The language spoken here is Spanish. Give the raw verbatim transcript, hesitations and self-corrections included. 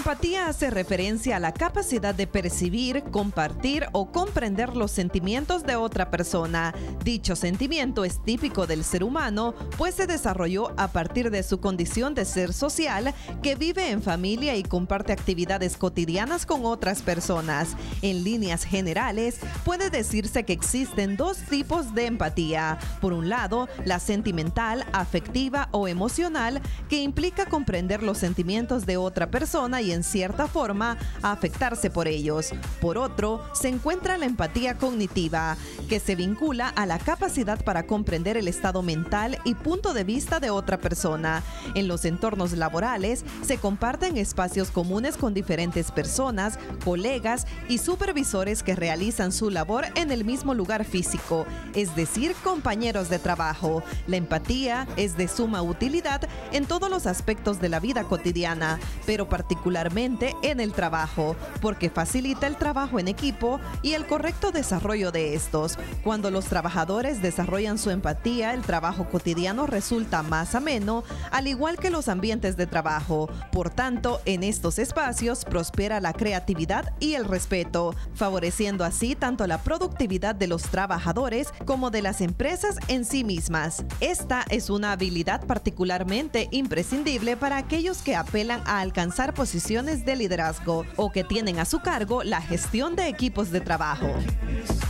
empatía hace referencia a la capacidad de percibir, compartir o comprender los sentimientos de otra persona. Dicho sentimiento es típico del ser humano, pues se desarrolló a partir de su condición de ser social que vive en familia y comparte actividades cotidianas con otras personas. En líneas generales, puede decirse que existen dos tipos de empatía. Por un lado, la sentimental, afectiva o emocional, que implica comprender los sentimientos de otra persona y en cierta forma afectarse por ellos. Por otro, se encuentra la empatía cognitiva, que se vincula a la capacidad para comprender el estado mental y punto de vista de otra persona. En los entornos laborales, se comparten espacios comunes con diferentes personas, colegas y supervisores que realizan su labor en el mismo lugar físico, es decir, compañeros de trabajo. La empatía es de suma utilidad en todos los aspectos de la vida cotidiana, pero particularmente en el trabajo, porque facilita el trabajo en equipo y el correcto desarrollo de estos. Cuando los trabajadores desarrollan su empatía, el trabajo cotidiano resulta más ameno, al igual que los ambientes de trabajo. Por tanto, en estos espacios prospera la creatividad y el respeto, favoreciendo así tanto la productividad de los trabajadores como de las empresas en sí mismas. Esta es una habilidad particularmente imprescindible para aquellos que apelan a alcanzar posiciones de liderazgo o que tienen a su cargo la gestión de equipos de trabajo.